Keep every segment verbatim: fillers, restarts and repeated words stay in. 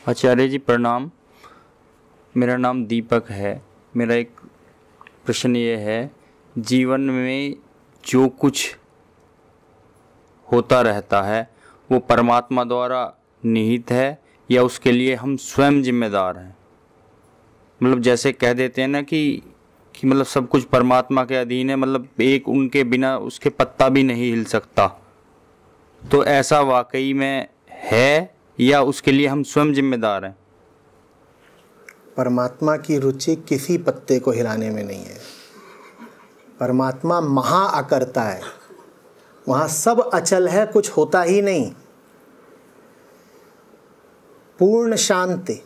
आचार्य जी प्रणाम। मेरा नाम दीपक है। मेरा एक प्रश्न ये है, जीवन में जो कुछ होता रहता है वो परमात्मा द्वारा निहित है या उसके लिए हम स्वयं जिम्मेदार हैं? मतलब जैसे कह देते हैं ना कि कि मतलब सब कुछ परमात्मा के अधीन है, मतलब एक उनके बिना उसके पत्ता भी नहीं हिल सकता। तो ऐसा वाकई में है या उसके लिए हम स्वयं जिम्मेदार हैं? परमात्मा की रुचि किसी पत्ते को हिलाने में नहीं है। परमात्मा महा अकर्ता है, वहाँ सब अचल है, कुछ होता ही नहीं। पूर्ण शांति,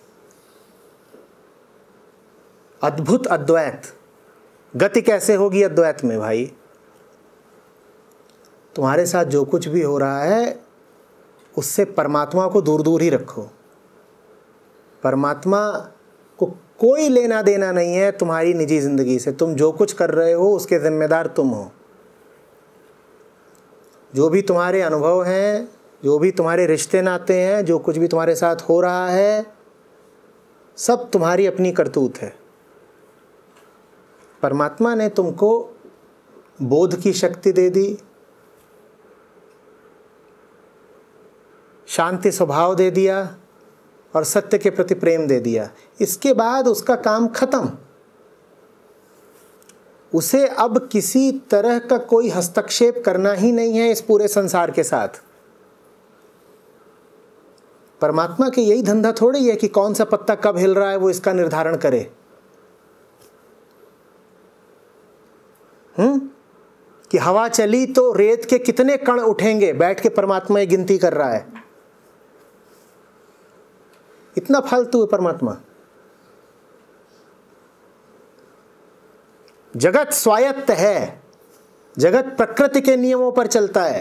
अद्भुत अद्वैत। गति कैसे होगी अद्वैत में भाई? तुम्हारे साथ जो कुछ भी हो रहा है उससे परमात्मा को दूर दूर ही रखो। परमात्मा को कोई लेना देना नहीं है तुम्हारी निजी जिंदगी से। तुम जो कुछ कर रहे हो उसके जिम्मेदार तुम हो। जो भी तुम्हारे अनुभव हैं, जो भी तुम्हारे रिश्ते नाते हैं, जो कुछ भी तुम्हारे साथ हो रहा है, सब तुम्हारी अपनी करतूत है। परमात्मा ने तुमको बोध की शक्ति दे दी, शांति स्वभाव दे दिया और सत्य के प्रति प्रेम दे दिया। इसके बाद उसका काम खत्म। उसे अब किसी तरह का कोई हस्तक्षेप करना ही नहीं है इस पूरे संसार के साथ। परमात्मा के यही धंधा थोड़ी है कि कौन सा पत्ता कब हिल रहा है वो इसका निर्धारण करे। हम्म कि हवा चली तो रेत के कितने कण उठेंगे, बैठ के परमात्मा ये गिनती कर रहा है। इतना फालतू है परमात्मा। जगत स्वायत्त है, जगत प्रकृति के नियमों पर चलता है।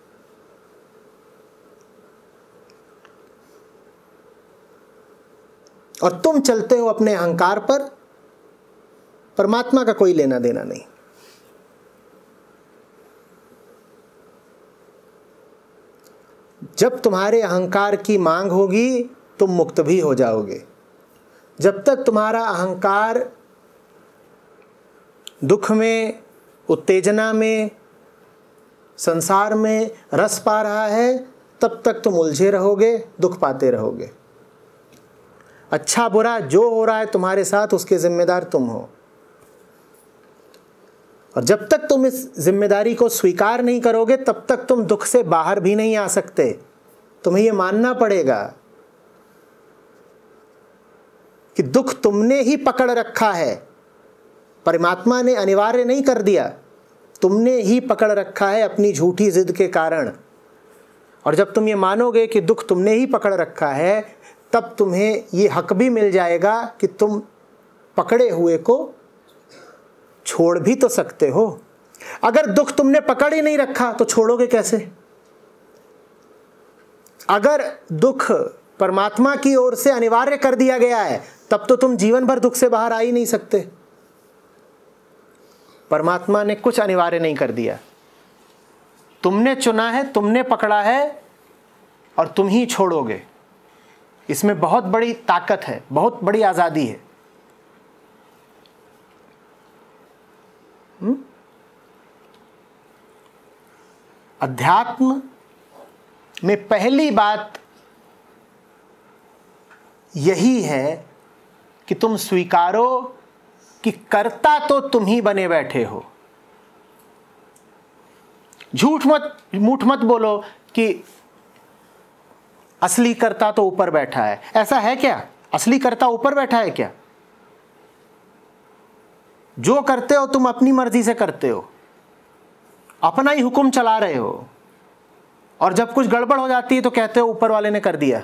और तुम चलते हो अपने अहंकार पर। परमात्मा का कोई लेना देना नहीं। जब तुम्हारे अहंकार की मांग होगी तुम मुक्त भी हो जाओगे। जब तक तुम्हारा अहंकार दुख में, उत्तेजना में, संसार में रस पा रहा है, तब तक तुम उलझे रहोगे, दुख पाते रहोगे। अच्छा बुरा जो हो रहा है तुम्हारे साथ उसके जिम्मेदार तुम हो। और जब तक तुम इस जिम्मेदारी को स्वीकार नहीं करोगे तब तक तुम दुख से बाहर भी नहीं आ सकते। तुम्हें यह मानना पड़ेगा कि दुख तुमने ही पकड़ रखा है। परमात्मा ने अनिवार्य नहीं कर दिया, तुमने ही पकड़ रखा है अपनी झूठी जिद के कारण। और जब तुम ये मानोगे कि दुख तुमने ही पकड़ रखा है, तब तुम्हें ये हक भी मिल जाएगा कि तुम पकड़े हुए को छोड़ भी तो सकते हो। अगर दुख तुमने पकड़ ही नहीं रखा तो छोड़ोगे कैसे? अगर दुख परमात्मा की ओर से अनिवार्य कर दिया गया है तब तो तुम जीवन भर दुख से बाहर आ ही नहीं सकते। परमात्मा ने कुछ अनिवार्य नहीं कर दिया। तुमने चुना है, तुमने पकड़ा है और तुम ही छोड़ोगे। इसमें बहुत बड़ी ताकत है, बहुत बड़ी आजादी है। हुँ? अध्यात्म में पहली बात यही है कि तुम स्वीकारो कि कर्ता तो तुम ही बने बैठे हो। झूठ मत मूठ मत बोलो कि असली कर्ता तो ऊपर बैठा है। ऐसा है क्या? असली कर्ता ऊपर बैठा है क्या? जो करते हो तुम अपनी मर्जी से करते हो, अपना ही हुक्म चला रहे हो, और जब कुछ गड़बड़ हो जाती है तो कहते हो ऊपर वाले ने कर दिया।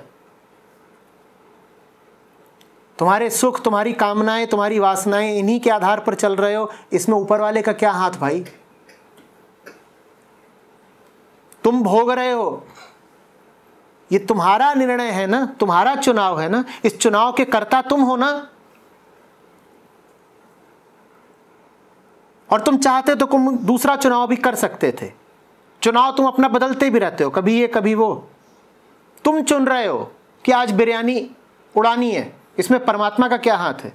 तुम्हारे सुख, तुम्हारी कामनाएं, तुम्हारी वासनाएं इन्हीं के आधार पर चल रहे हो। इसमें ऊपर वाले का क्या हाथ भाई? तुम भोग रहे हो, ये तुम्हारा निर्णय है ना, तुम्हारा चुनाव है ना। इस चुनाव के कर्ता तुम हो ना। और तुम चाहते तो तुम दूसरा चुनाव भी कर सकते थे। चुनाव तुम अपना बदलते भी रहते हो, कभी ये कभी वो। तुम चुन रहे हो कि आज बिरयानी उड़ानी है, इसमें परमात्मा का क्या हाथ है?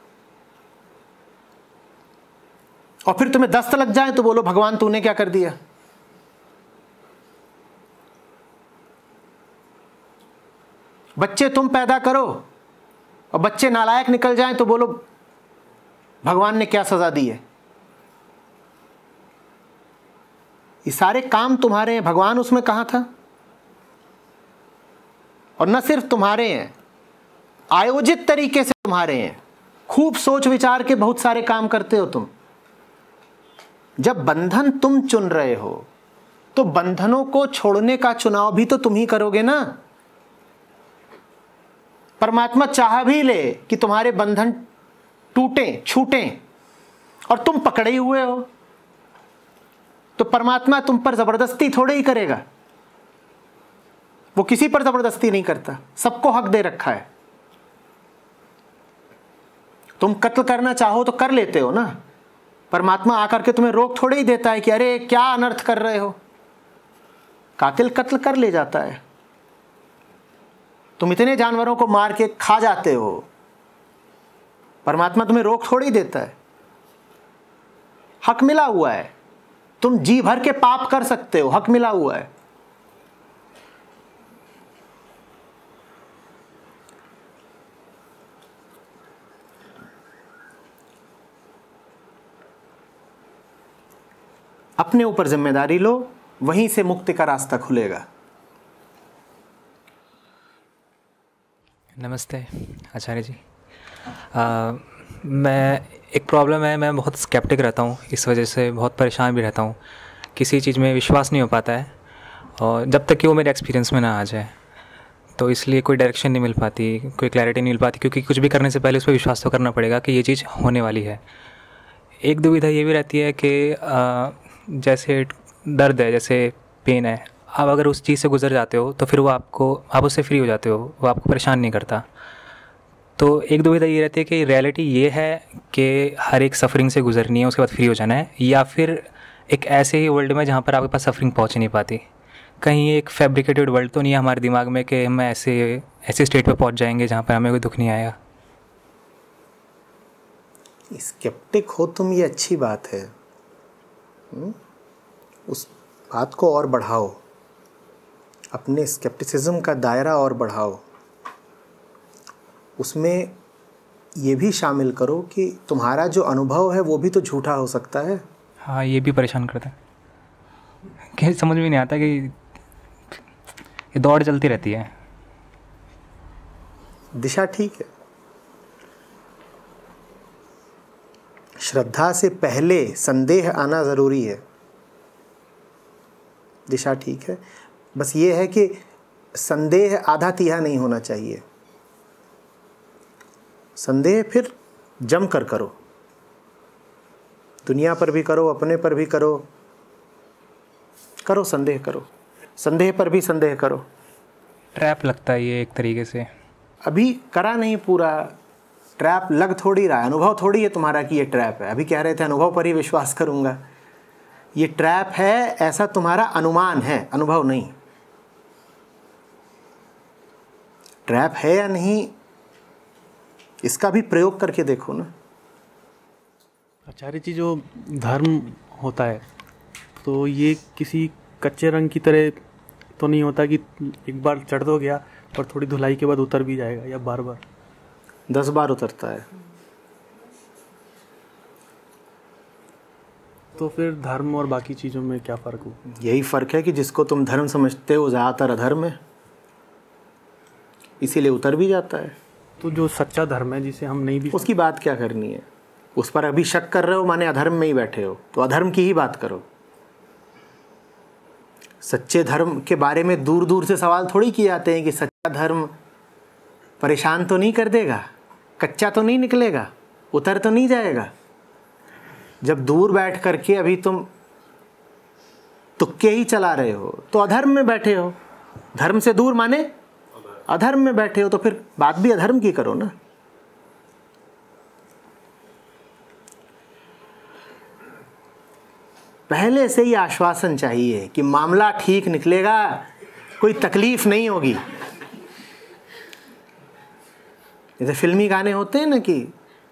और फिर तुम्हें दस्त लग जाए तो बोलो भगवान तूने क्या कर दिया। बच्चे तुम पैदा करो और बच्चे नालायक निकल जाएं तो बोलो भगवान ने क्या सजा दी है। ये सारे काम तुम्हारे हैं, भगवान उसमें कहां था? और न सिर्फ तुम्हारे हैं, आयोजित तरीके से तुम्हारे हैं। खूब सोच विचार के बहुत सारे काम करते हो तुम। जब बंधन तुम चुन रहे हो तो बंधनों को छोड़ने का चुनाव भी तो तुम ही करोगे ना। परमात्मा चाह भी ले कि तुम्हारे बंधन टूटे छूटे और तुम पकड़े हुए हो, तो परमात्मा तुम पर जबरदस्ती थोड़े ही करेगा। वो किसी पर जबरदस्ती नहीं करता, सबको हक दे रखा है। तुम कत्ल करना चाहो तो कर लेते हो ना, परमात्मा आकर के तुम्हें रोक थोड़े ही देता है कि अरे क्या अनर्थ कर रहे हो। कातिल कत्ल कर ले जाता है। तुम इतने जानवरों को मार के खा जाते हो, परमात्मा तुम्हें रोक थोड़ी देता है। हक मिला हुआ है, तुम जी भर के पाप कर सकते हो, हक मिला हुआ है। अपने ऊपर जिम्मेदारी लो, वहीं से मुक्ति का रास्ता खुलेगा। नमस्ते आचार्य जी। आ, मैं एक प्रॉब्लम है, मैं बहुत स्केप्टिक रहता हूँ, इस वजह से बहुत परेशान भी रहता हूँ। किसी चीज़ में विश्वास नहीं हो पाता है और जब तक कि वो मेरे एक्सपीरियंस में ना आ जाए, तो इसलिए कोई डायरेक्शन नहीं मिल पाती, कोई क्लैरिटी नहीं मिल पाती, क्योंकि कुछ भी करने से पहले उस पर विश्वास तो करना पड़ेगा कि ये चीज़ होने वाली है। एक दुविधा ये भी रहती है कि जैसे दर्द है, जैसे पेन है, आप अगर उस चीज़ से गुजर जाते हो तो फिर वो आपको आप उससे फ्री हो जाते हो, वो आपको परेशान नहीं करता। तो एक दुविधा ये रहती है कि रियलिटी ये है कि हर एक सफरिंग से गुजरनी है, उसके बाद फ्री हो जाना है, या फिर एक ऐसे ही वर्ल्ड में जहाँ पर आपके पास सफरिंग पहुँच नहीं पाती। कहीं एक फैब्रिकेटेड वर्ल्ड तो नहीं है हमारे दिमाग में कि हम ऐसे ऐसे स्टेट पे पहुँच जाएंगे जहाँ पर हमें कोई दुख नहीं आएगा। स्केप्टिक हो तुम, ये अच्छी बात है। हुँ? उस बात को और बढ़ाओ, अपने स्केप्टिसिज्म का दायरा और बढ़ाओ। उसमें ये भी शामिल करो कि तुम्हारा जो अनुभव है वो भी तो झूठा हो सकता है। हाँ, ये भी परेशान करता है कि समझ में नहीं आता कि ये दौड़ चलती रहती है। दिशा ठीक है। श्रद्धा से पहले संदेह आना ज़रूरी है। दिशा ठीक है, बस ये है कि संदेह आधा तिहा नहीं होना चाहिए। संदेह फिर जम कर करो, दुनिया पर भी करो, अपने पर भी करो। करो संदेह, करो संदेह पर भी संदेह करो। ट्रैप लगता है ये एक तरीके से। अभी करा नहीं पूरा, ट्रैप लग थोड़ी रहा है। अनुभव थोड़ी है तुम्हारा कि ये ट्रैप है। अभी कह रहे थे अनुभव पर ही विश्वास करूंगा, ये ट्रैप है ऐसा तुम्हारा अनुमान है, अनुभव नहीं। ट्रैप है या नहीं इसका भी प्रयोग करके देखो ना। आचार्य जी, जो धर्म होता है तो ये किसी कच्चे रंग की तरह तो नहीं होता कि एक बार चढ़ दो गया और थोड़ी धुलाई के बाद उतर भी जाएगा, या बार बार दस बार उतरता है। तो फिर धर्म और बाकी चीज़ों में क्या फ़र्क हो? यही फ़र्क है कि जिसको तुम धर्म समझते हो ज़्यादातर अधर्म है, इसीलिए उतर भी जाता है। तो जो सच्चा धर्म है जिसे हम नहीं भी, उसकी बात क्या करनी है? उस पर अभी शक कर रहे हो माने अधर्म में ही बैठे हो, तो अधर्म की ही बात करो। सच्चे धर्म के बारे में दूर दूर से सवाल थोड़ी किए जाते हैं कि सच्चा धर्म परेशान तो नहीं कर देगा, कच्चा तो नहीं निकलेगा, उतर तो नहीं जाएगा। जब दूर बैठ करके अभी तुम तुक्के ही चला रहे हो तो अधर्म में बैठे हो। धर्म से दूर माने अधर्म में बैठे हो, तो फिर बात भी अधर्म की करो ना। पहले से ही आश्वासन चाहिए कि मामला ठीक निकलेगा, कोई तकलीफ नहीं होगी। जैसे फिल्मी गाने होते हैं ना कि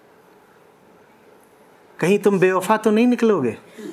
कहीं तुम बेवफा तो नहीं निकलोगे,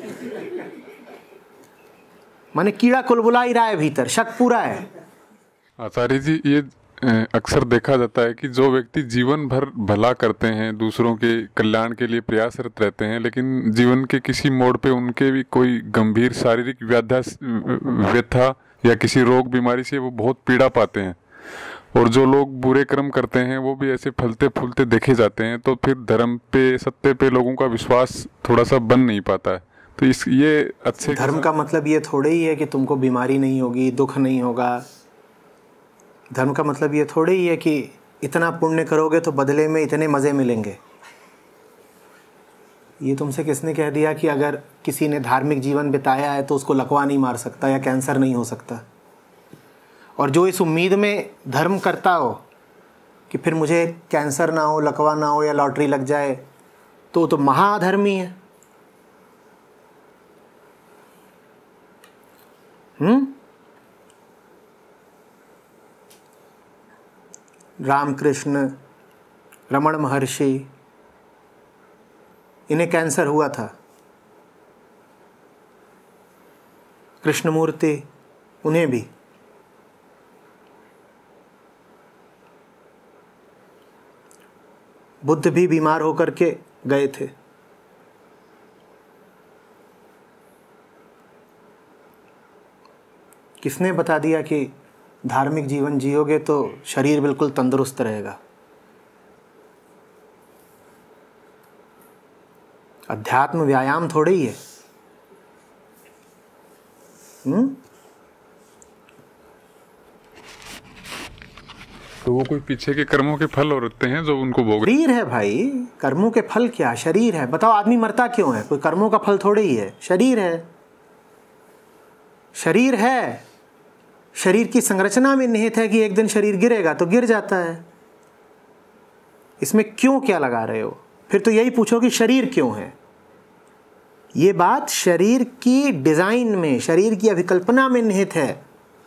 माने कीड़ा कुलबुला ही रहा है भीतर, शक पूरा है। आचार्य जी, ये अक्सर देखा जाता है कि जो व्यक्ति जीवन भर भला करते हैं, दूसरों के कल्याण के लिए प्रयासरत रहते हैं, लेकिन जीवन के किसी मोड़ पे उनके भी कोई गंभीर शारीरिक व्याधा व्यथा या किसी रोग बीमारी से वो बहुत पीड़ा पाते हैं, और जो लोग बुरे कर्म करते हैं वो भी ऐसे फलते फूलते देखे जाते हैं, तो फिर धर्म पे, सत्य पे लोगों का विश्वास थोड़ा सा बन नहीं पाता है। तो इस ये अच्छे धर्म का मतलब ये थोड़े ही है कि तुमको बीमारी नहीं होगी, दुख नहीं होगा। धर्म का मतलब ये थोड़े ही है कि इतना पुण्य करोगे तो बदले में इतने मज़े मिलेंगे। ये तुमसे किसने कह दिया कि अगर किसी ने धार्मिक जीवन बिताया है तो उसको लकवा नहीं मार सकता या कैंसर नहीं हो सकता? और जो इस उम्मीद में धर्म करता हो कि फिर मुझे कैंसर ना हो, लकवा ना हो या लॉटरी लग जाए, तो तो महाधर्मी है। हम्म रामकृष्ण, रमण महर्षि, इन्हें कैंसर हुआ था। कृष्णमूर्ति, उन्हें भी। बुद्ध भी बीमार होकर के गए थे। किसने बता दिया कि धार्मिक जीवन जियोगे तो शरीर बिल्कुल तंदुरुस्त रहेगा? अध्यात्म व्यायाम थोड़े ही है। हम्म तो वो कोई पीछे के कर्मों के फल होते हैं जो उनको भोग। शरीर है भाई, कर्मों के फल क्या? शरीर है। बताओ आदमी मरता क्यों है? कोई कर्मों का फल थोड़े ही है, शरीर है। शरीर है, शरीर की संरचना में निहित है कि एक दिन शरीर गिरेगा तो गिर जाता है। इसमें क्यों क्या लगा रहे हो? फिर तो यही पूछो कि शरीर क्यों है। ये बात शरीर की डिजाइन में, शरीर की अभिकल्पना में निहित है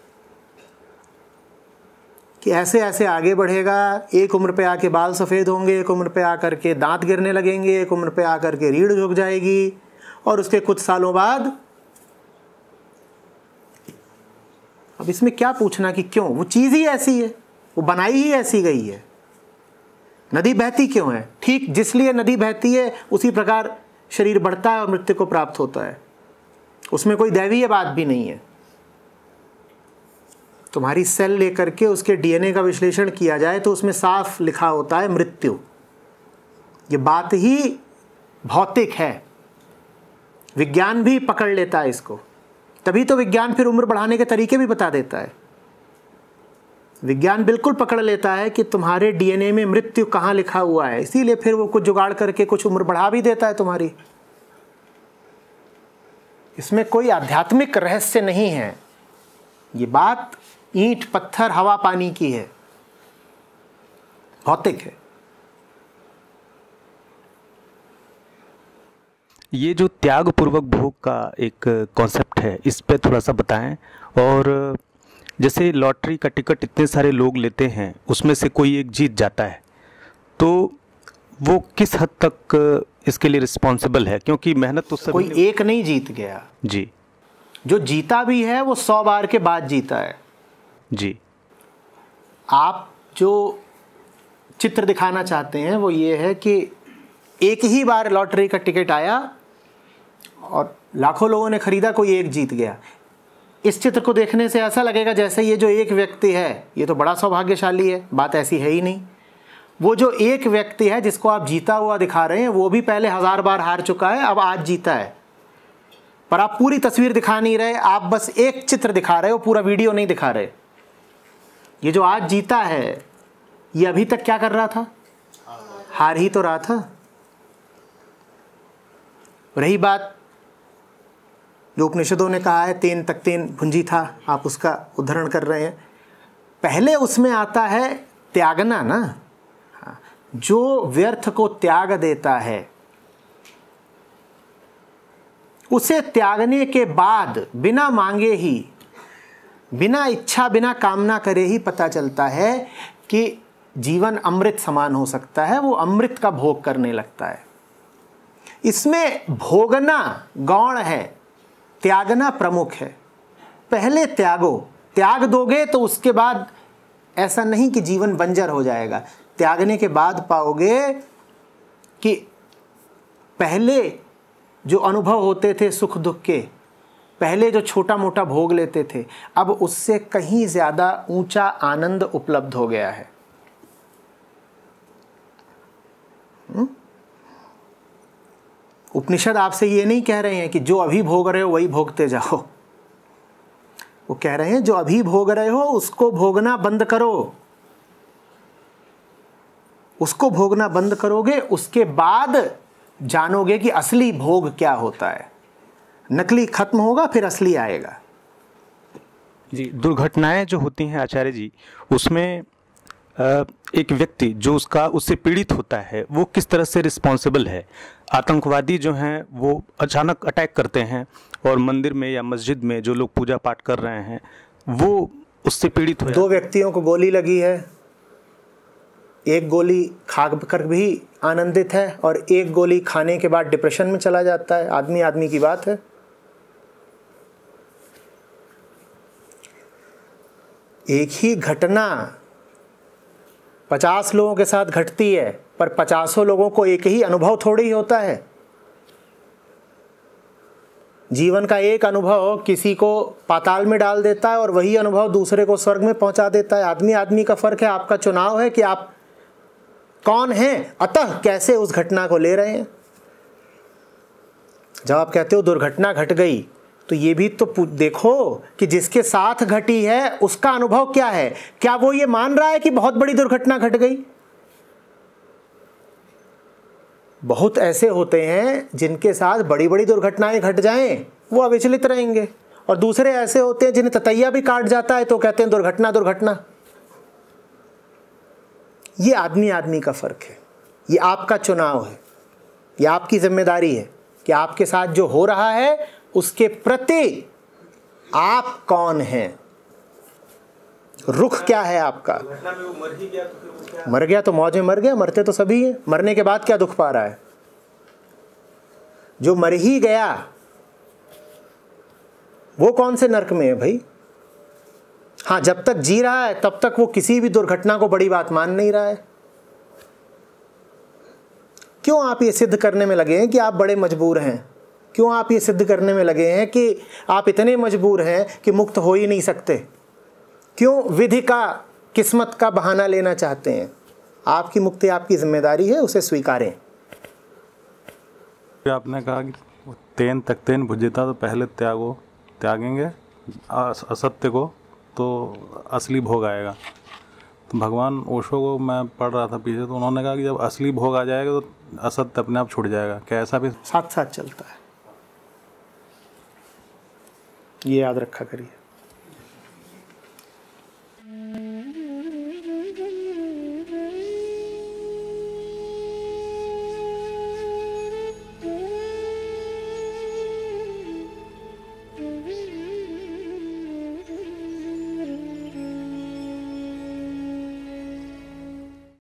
कि ऐसे ऐसे आगे बढ़ेगा, एक उम्र पे आके बाल सफ़ेद होंगे, एक उम्र पे आकर के दांत गिरने लगेंगे, एक उम्र पे आकर के रीढ़ झुक जाएगी, और उसके कुछ सालों बाद। अब इसमें क्या पूछना कि क्यों? वो चीज़ ही ऐसी है, वो बनाई ही ऐसी गई है। नदी बहती क्यों है? ठीक जिसलिए नदी बहती है उसी प्रकार शरीर बढ़ता है और मृत्यु को प्राप्त होता है। उसमें कोई दैवीय बात भी नहीं है। तुम्हारी सेल लेकर के उसके डीएनए का विश्लेषण किया जाए तो उसमें साफ लिखा होता है मृत्यु। ये बात ही भौतिक है। विज्ञान भी पकड़ लेता है इसको, तभी तो विज्ञान फिर उम्र बढ़ाने के तरीके भी बता देता है। विज्ञान बिल्कुल पकड़ लेता है कि तुम्हारे डीएनए में मृत्यु कहाँ लिखा हुआ है, इसीलिए फिर वो कुछ जुगाड़ करके कुछ उम्र बढ़ा भी देता है तुम्हारी। इसमें कोई आध्यात्मिक रहस्य नहीं है। ये बात ईंट पत्थर हवा पानी की है, भौतिक है। ये जो त्याग पूर्वक भोग का एक कॉन्सेप्ट है, इस पे थोड़ा सा बताएं। और जैसे लॉटरी का टिकट इतने सारे लोग लेते हैं, उसमें से कोई एक जीत जाता है, तो वो किस हद तक इसके लिए रिस्पॉन्सिबल है? क्योंकि मेहनत तो सभी कोई एक नहीं जीत गया जी। जो जीता भी है वो सौ बार के बाद जीता है जी। आप जो चित्र दिखाना चाहते हैं वो ये है कि एक ही बार लॉटरी का टिकट आया और लाखों लोगों ने खरीदा, कोई एक जीत गया। इस चित्र को देखने से ऐसा लगेगा जैसे ये जो एक व्यक्ति है ये तो बड़ा सौभाग्यशाली है। बात ऐसी है ही नहीं। वो जो एक व्यक्ति है जिसको आप जीता हुआ दिखा रहे हैं वो भी पहले हजार बार हार चुका है, अब आज जीता है। पर आप पूरी तस्वीर दिखा नहीं रहे, आप बस एक चित्र दिखा रहे हो, पूरा वीडियो नहीं दिखा रहे। ये जो आज जीता है ये अभी तक क्या कर रहा था? हार ही तो रहा था। रही बात जो उपनिषदों ने कहा है तेन तक तेन भुंजी था, आप उसका उद्धरण कर रहे हैं। पहले उसमें आता है त्यागना ना। जो व्यर्थ को त्याग देता है उसे त्यागने के बाद बिना मांगे ही, बिना इच्छा बिना कामना करे ही पता चलता है कि जीवन अमृत समान हो सकता है, वो अमृत का भोग करने लगता है। इसमें भोगना गौण है, त्यागना प्रमुख है। पहले त्यागो, त्याग दोगे तो उसके बाद ऐसा नहीं कि जीवन बंजर हो जाएगा। त्यागने के बाद पाओगे कि पहले जो अनुभव होते थे सुख दुख के, पहले जो छोटा मोटा भोग लेते थे, अब उससे कहीं ज़्यादा ऊंचा आनंद उपलब्ध हो गया है। उपनिषद आपसे ये नहीं कह रहे हैं कि जो अभी भोग रहे हो वही भोगते जाओ। वो कह रहे हैं जो अभी भोग रहे हो उसको भोगना बंद करो। उसको भोगना बंद करोगे, उसके बाद जानोगे कि असली भोग क्या होता है। नकली खत्म होगा, फिर असली आएगा। जी, दुर्घटनाएं जो होती हैं आचार्य जी, उसमें एक व्यक्ति जो उसका उससे पीड़ित होता है वो किस तरह से रिस्पॉन्सिबल है? आतंकवादी जो हैं वो अचानक अटैक करते हैं और मंदिर में या मस्जिद में जो लोग पूजा पाठ कर रहे हैं वो उससे पीड़ित हो। दो व्यक्तियों को गोली लगी है, एक गोली खा कर भी आनंदित है और एक गोली खाने के बाद डिप्रेशन में चला जाता है। आदमी आदमी की बात है। एक ही घटना पचास लोगों के साथ घटती है, पर पचासों लोगों को एक ही अनुभव थोड़ी होता है। जीवन का एक अनुभव किसी को पाताल में डाल देता है और वही अनुभव दूसरे को स्वर्ग में पहुंचा देता है। आदमी आदमी का फर्क है। आपका चुनाव है कि आप कौन हैं, अतः कैसे उस घटना को ले रहे हैं। जब आप कहते हो दुर्घटना घट गई, तो ये भी तो देखो कि जिसके साथ घटी है उसका अनुभव क्या है। क्या वो ये मान रहा है कि बहुत बड़ी दुर्घटना घट गई? बहुत ऐसे होते हैं जिनके साथ बड़ी बड़ी दुर्घटनाएं घट जाएं, वो अविचलित रहेंगे, और दूसरे ऐसे होते हैं जिन्हें ततैया भी काट जाता है तो कहते हैं दुर्घटना दुर्घटना। ये आदमी आदमी का फर्क है। ये आपका चुनाव है, ये आपकी जिम्मेदारी है कि आपके साथ जो हो रहा है उसके प्रति आप कौन हैं, रुख क्या है आपका। मर गया तो मौज में मर गया, मरते तो सभी हैं। मरने के बाद क्या दुख पा रहा है? जो मर ही गया वो कौन से नरक में है भाई? हाँ, जब तक जी रहा है तब तक वो किसी भी दुर्घटना को बड़ी बात मान नहीं रहा है। क्यों आप ये सिद्ध करने में लगे हैं कि आप बड़े मजबूर हैं? क्यों आप ये सिद्ध करने में लगे हैं कि आप इतने मजबूर हैं कि मुक्त हो ही नहीं सकते? क्यों विधि का, किस्मत का बहाना लेना चाहते हैं? आपकी मुक्ति आपकी जिम्मेदारी है, उसे स्वीकारें। आपने कहा कि तेन तक तेन भुज्यता, तो पहले त्यागो, त्यागेंगे असत्य को तो असली भोग आएगा। तो भगवान ओशो को मैं पढ़ रहा था पीछे, तो उन्होंने कहा कि जब असली भोग आ जाएगा तो असत्य अपने आप छूट जाएगा। क्या ऐसा भी साथ साथ चलता है? ये याद रखा करिए।